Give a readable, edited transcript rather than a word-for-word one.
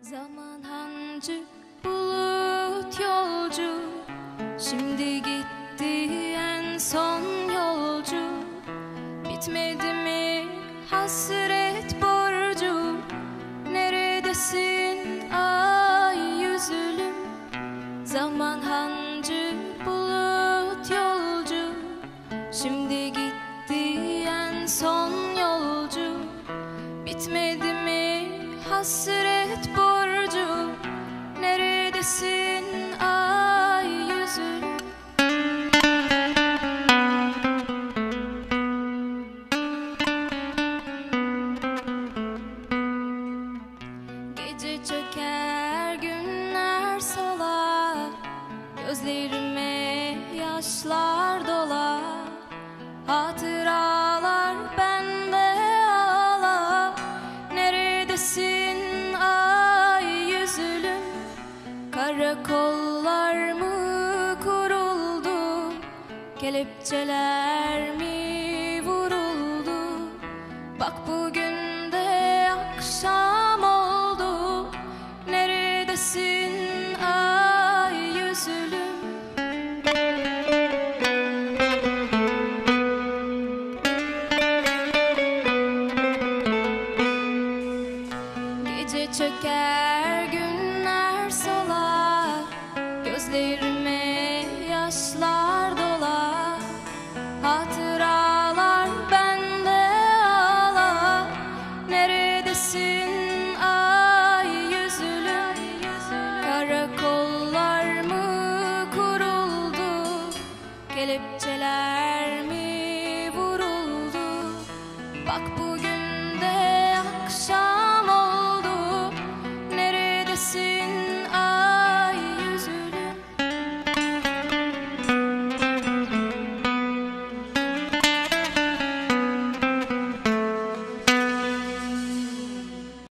Zaman hancı, bulut yolcu, şimdi gitti en son yolcu. Bitmedi mi hasret borcu? Neredesin ay yüzlüm? Zaman hancı, bulut yolcu, şimdi gitti en son yolcu. Bitmedi mi hasret borcu? Neredesin ay yüzlüm? Gece çöker, günler solar, gözlerime yaşlar dolar. Hatıralar bende ağlar. Neredesin ay yüzlüm? Karakollar mı kuruldu? Kelepçeler mi vuruldu? Bak bugün de akşam oldu. Neredesin ay yüzlüm? Gece çöker, günler solar, gözlerime yaşlar dolar. Hatıralar bende ağlar. Neredesin ay yüzlüm? Karakollar mı kuruldu? Kelepçeler mi vuruldu? Bak bugün